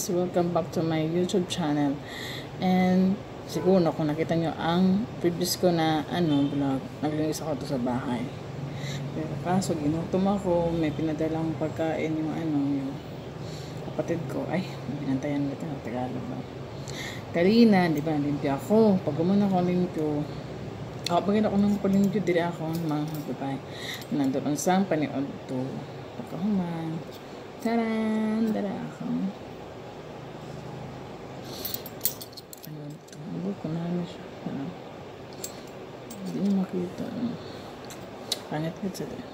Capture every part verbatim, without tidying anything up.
guys, welcome back to my YouTube channel. And siguro kung nakita nyo ang previous ko na ano vlog, naglinis ako to sa bahay. Pero kaso ginutom ako, may pinadalang pagkain yung ano yung kapatid ko. Ay, binantayan nito ng Tagalog ba. Karina, di ba, limpyo ako. Pag gumana ako limpyo, ako pag ako nang palimpyo, dili ako mga babae. Nandun ang sang paniod to. Pagkahuman. Taran! Dara ako. Ano ito? Ano ko na ano siya? Ano? Hindi niyo makita. Ano? Pangit-ngit sa ito.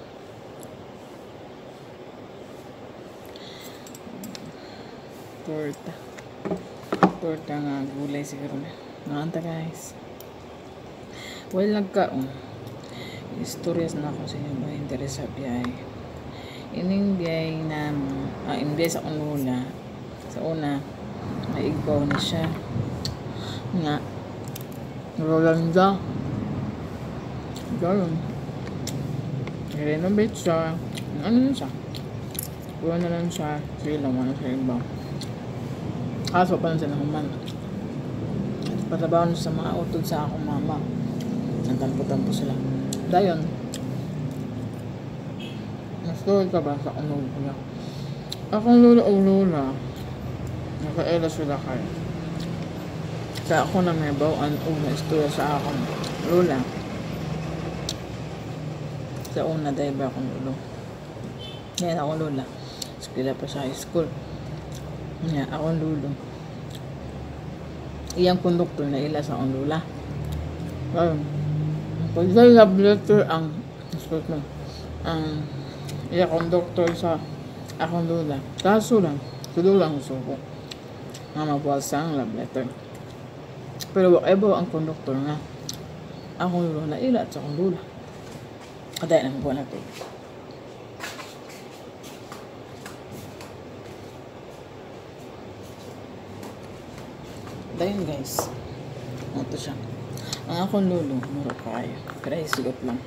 Torta. Torta nga. Gulay siguro na. Nakanta guys. Well, nagka. Um, Istorya na ako sa inyo ba? Interes sa biyay. Ining biyay na ah, imbay sa unula sa una maigbaw na siya nga Rolanda gano'n renovate siya ano na siya kuha na lang siya sige lang ano sa iba kaso pa lang siya nahuman patabaw na sa mga utod sa akong mama nagtampo-tampo sila dayon Story ka ba sa akong lula? Akong lula o lula, nakaela sila kayo. Sa ako na may bawaan una istorya sa akong lula. Sa una dahil ba akong lulo? Ngayon akong lula. Skila pa sa high school. Ngayon akong lulo. Iyang konduktor na ila sa akong lula. Ngayon, pag sa love letter ang, excuse me, ang iya akong doktor sa akong lula. Kaso lang, sudo lang gusto ko nga magwalsa ang love letter. Pero whatever ang konduktor nga, akong lula ila at sa akong lula. Kaday na magbuwan natin. Dayon guys, ito siya. Ang akong lulo, muro kayo. Pero ay sigot lang.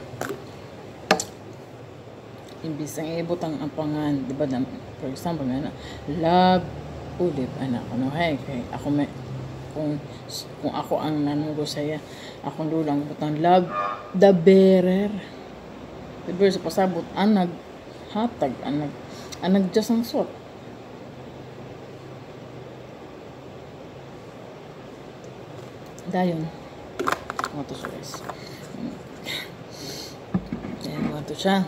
Imbis ang ibot ang ampangan, di ba, for example, na, love, ulip, anak, ano, hey, kay, ako may, kung, kung ako ang nanugo saya, akong lulang, butang, love, the bearer, the bearer, sa pasabot, anag, hatag, anag, anag, just ang sort. Dayon, ito siya, guys. Dayon, ito siya.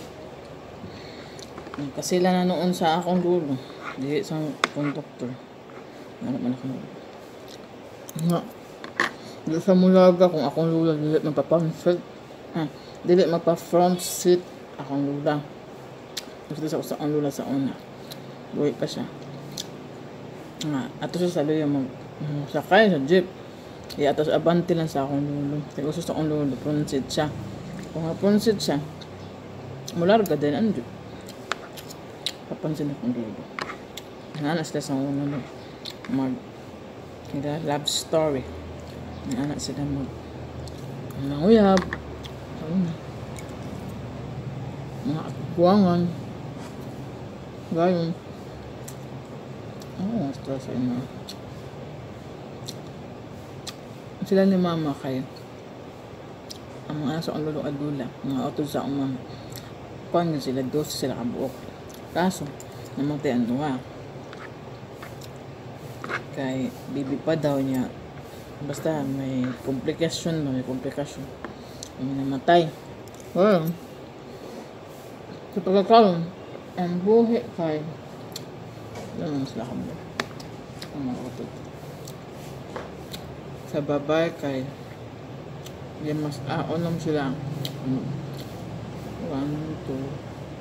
Kasi sila na noon sa akong lulo. Dili sa konduktor. Ano man ako lulo. Nga. Dili sa mulaga kung akong lulo. Dili magpa-front ah, Dili magpa-front seat akong lula. Gusto sa sa akong lula sa una. Buhay pa siya. Nga. Ato siya sa luyo mag sakay sa jeep. Iya ato sa abante lang sa akong lulo. Kaya gusto sa akong lulo. Front seat siya. Kung nga front seat siya. Mularga din ang jeep. Papansin akong dulo. Nanas sila sa una no. Mag kaya love story. Nanas sila mag nanguyab. Ano? Mga buwangan. Gayon. Oh, basta sa ina. Sila ni mama kayo. Ang mga aso ang lulong adula. Mga otod sa umang. Kuhan sila, dos sila kabuok. Kaso, namatay ang duwa. Kay, bibi pa daw niya. Basta, may komplikasyon ba? May komplikasyon. May namatay. Well, sa pagkakaroon, ang buhi kay, yan ang sila kamo. Ang mga utod. Sa babay kay, yan mas, ah, unom sila. Ano? One, two,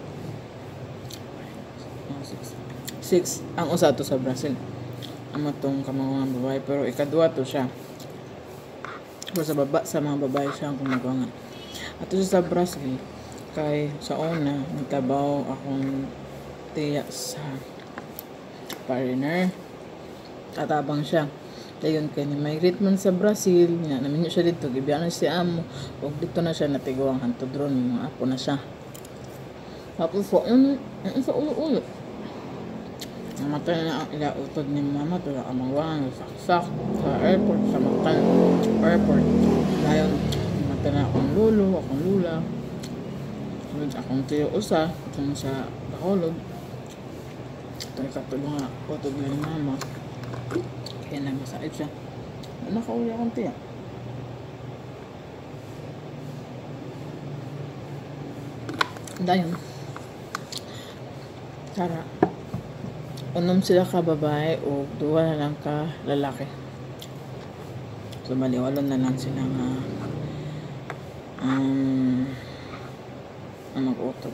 Six. Six. Ang usa to sa Brazil. Ang matong kamangang babae. Pero ikadua to siya. Pero sa baba, sa mga babae siya ang kumagawangan. At to sa Brazil, kay sa una, nagtabaw akong tiya sa foreigner. Tatabang siya. Dayon kay ni migrate man sa Brazil. Nga, namin siya dito. Gibiyan na siya amo. Huwag dito na siya natiguang hantodron. Mga apo na siya. Tapos po, yun, yun sa ulo-ulo. namatay na ang ilautod ni mama tulak ang mawang saksak sa airport sa Mactan airport. Dayon namatay na akong lulo, akong lula. Sunod akong tiyo usa itong sa Bacolod. Ito ikatulong nga utod ni mama. Kaya namasaid siya. Nakauli akong tiyo. Dayon Tara unom sila ka babae o duwa na lang ka lalaki. So maliwalon na lang sila nga um, ang mag-utod.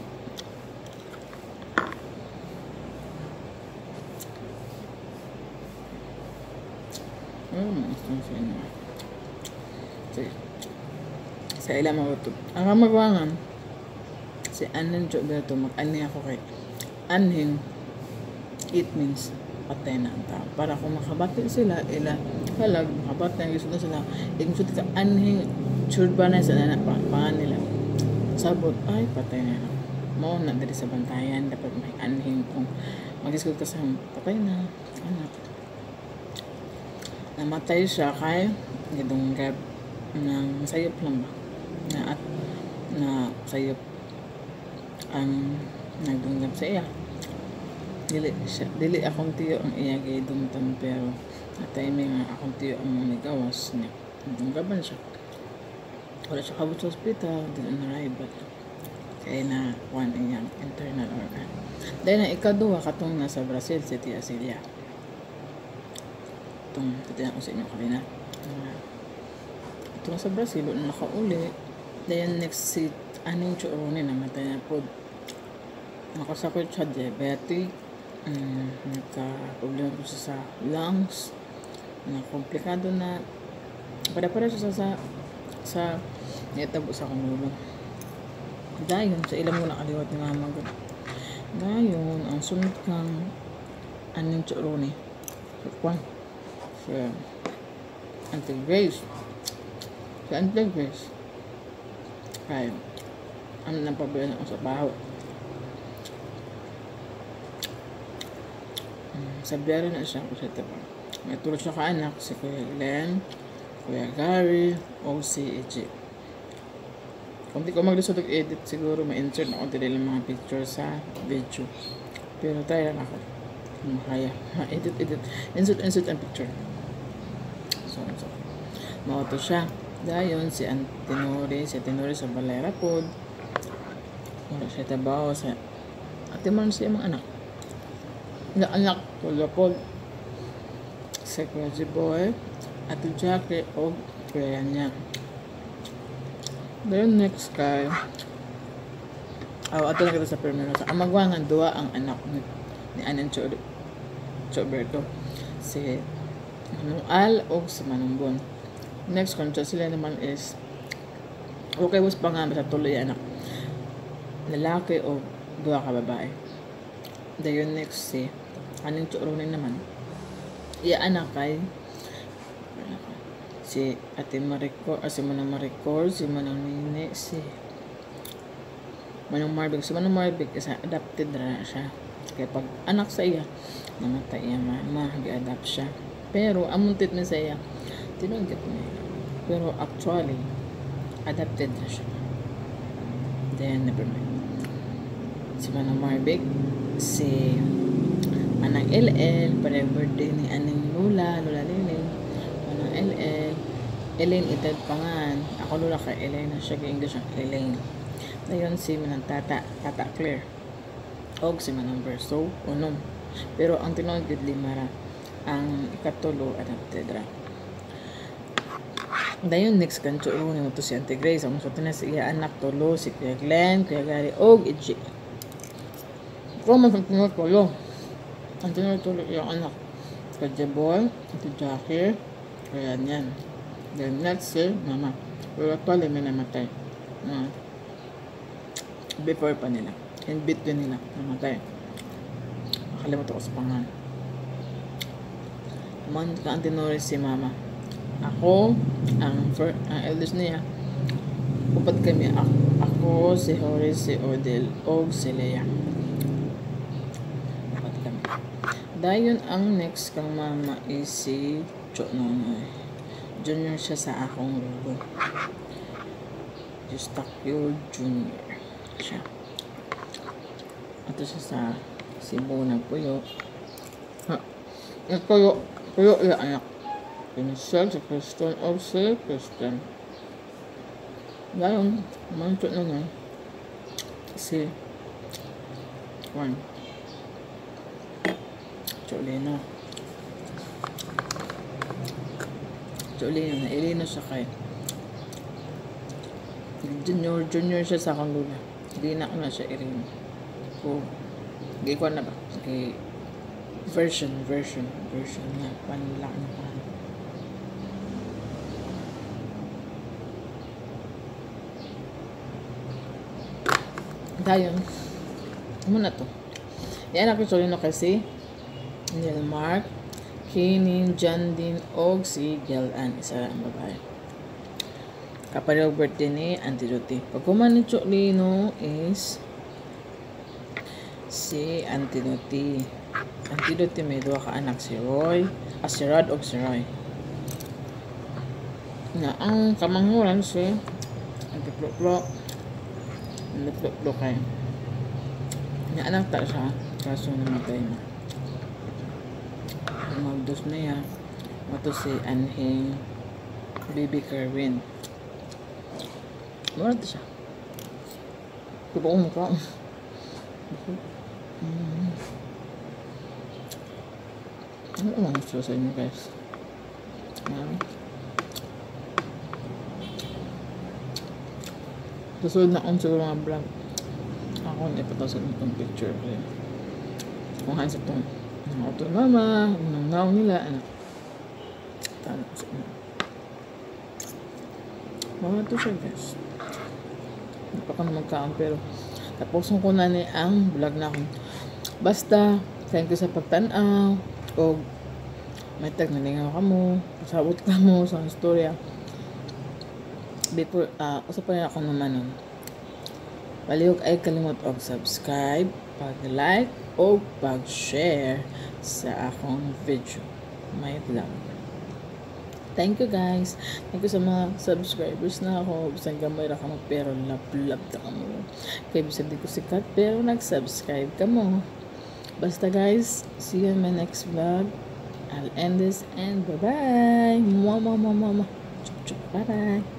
Ano mo gusto sa inyo? Sige. Sa ilang mag-utod. Ang kamagwangan si Anan Jo Beto mag-ani ako kay Anhin. It means patay na ang tao. Para kung makabati sila, ila halag, makabati ang gusto na sila. Yung gusto ka Anhin, sure ba na sa nanak pangan nila. Sabot, ay patay na na. Mao na dali sa bantayan. Dapat may Anhin kung mag-isgot ka sa patay na anak. Namatay siya kay gidunggab ng sayop lang ba? Na at na sayop ang nagdunggab sa iya. Dili siya, dili akong tiyo ang iya gay dumtan pero at time nga akong tiyo ang nagawas niya. Dunggaban siya. Wala siya kabot sa hospital, dili na arrival. Kaya na one iyang internal organ. Dahil na ikaduha katong nasa Brazil si Tia Celia. Itong titiyan ko sa inyo kanina. Ito sa Brazil, na nakauli. Dahil next si Aning Chorone namatay na po. Nakasakit siya diabetic. Um, nagka-problema po siya sa lungs. Nakakomplikado na. Para-para siya sa sa, sa netabo sa kanulo. Dayon, sa ilang mo nakaliwat ni mama ko. Dayon, ang sunod kang Aning Chorone. So, kwan. Si Auntie Grace. Si Auntie Grace. Kaya, ano nang pabayan ako sa baho. Sabiyaran na siya kasi ito pa. May tulad siya ka-anak, si Kuya Glenn, Kuya Gary, o si Eji. Kung di ko maglusod edit siguro ma-insert na konti nila mga picture sa video. Pero tayo lang ako. Kung kaya, ma-edit, edit. Insert, insert ang picture. So, so. Mauto siya. Dayon, si Antinori, si Antinori sa Balera Pod. Wala siya tabaho sa ate man siya mga anak. Na anak ko Leopold. Si Kuya Jiboy, Ate Jackie, o Kuya niya. Dayon next kay oh, ato na kita sa primero. Sa amagwangan, duwa ang anak ni, ni Anan Choberto. Si Manong Al o si Manong Bon. Next contrast sila naman is okay was pa nga sa tuloy anak. Lalaki o duwa ka babae. Dayon next si Aning Choronin naman. Iya anak kay si Ate Maricor, ah, si Manang Maricor, si Manang Nini, si Manang Marbig. Si Manang Marbig kasi adopted na siya. Kaya pag anak sa iya, namatay iya mama, gi-adapt siya. Pero among treatment sa iya, tinunggap niya. Pero actually, adopted na siya. Then, never mind. Si Manang Marbig, si Manang L L, para birthday ni Aning Lula, Lula Liling. Manang L L, Elaine itad pangan. Ako Lula ka Elaine na siya, English ang Elaine. Dayon si Manang Tata, Tata Claire. Og si Manang Verso, unom. Pero ang tinawag gid limara, ang ikatulo adopted ra. Dayon next kanto ni mo to si Auntie Grace. Ang suto na si iya anak tulo, si Kuya Glenn, Kuya Gary, og Eji. Kung man tinawag ko lo. Ang tinawag tulo iya anak. Kuya Jeboy, Ate Jackie, kaya niyan. Then next si mama. Pero actually may namatay. Uh, before pa nila. In between nila namatay. Nakalimutan ko sa pangalan. Man ka ang tinuri si mama. Ako, ang, for, ang eldest niya, upat kami. Ako, ako si Horace, si Odell, o si Leia. Upat kami. Dayon ang next kang mama is si Cho Nonoy. Junior siya sa akong lulo. Eustakio Junior siya. Ito siya sa Cebu na puyo. Ha? Yung puyo, puyo yung anak. Pinsel sa Kristen of si Kristen. Dayon, man Cho Nonoy. Si Juan. Cholino. Cholino na. Ilino siya kay. Junior, junior siya sa akong lula. Hindi na ako na siya irin. O, hindi ko na ba? Okay. Version, version, version na. Panlak na pan. Dayon. Ano na to? Yan ako Cholino kasi Neil Mark, Kinin, John Din, og si Gelan, isa ang babae. Kapag birthday ni Auntie Doti. Pagkuman ni Cholino is si Auntie Doti. Auntie Doti may dua ka anak, si Roy, ah, si Rod og si Roy. Na ang kamanghuran si Auntie Ploplo. Auntie Ploplo kay. Na anak ta siya, kaso namatay na. Magdos na yan. Ito si Anhing Baby Kerwin. Ano ito siya? Ito pa umukha. Ano ang gusto sa inyo guys? Ano? Susunod na akong siguro mga vlog. Ako na ipatasod itong picture. Kung hansa itong auto mama, nang naw nila, ano. Tala ko sa inyo. Mga ito siya, guys. Hindi pa ka na magkaon, pero tapusin ko na ni ang vlog na akong. Basta, thank you sa pagtanaw, o may tag nalingaw ka mo, pasabot ka mo sa istorya. Before, uh, usap pa rin ako naman nun. Palihog ay kalimot og subscribe, pag-like, o pag-share sa akong video. May vlog. Thank you guys. Thank you sa mga subscribers na ako. Bisang gamay ra ka mo pero love-love ta ka mo. Kaya bisang di ko sikat pero nag-subscribe ka mo. Basta guys, see you in my next vlog. I'll end this and bye-bye. Mwah, mwah, mwah, mwah. Chup, chup. Bye-bye.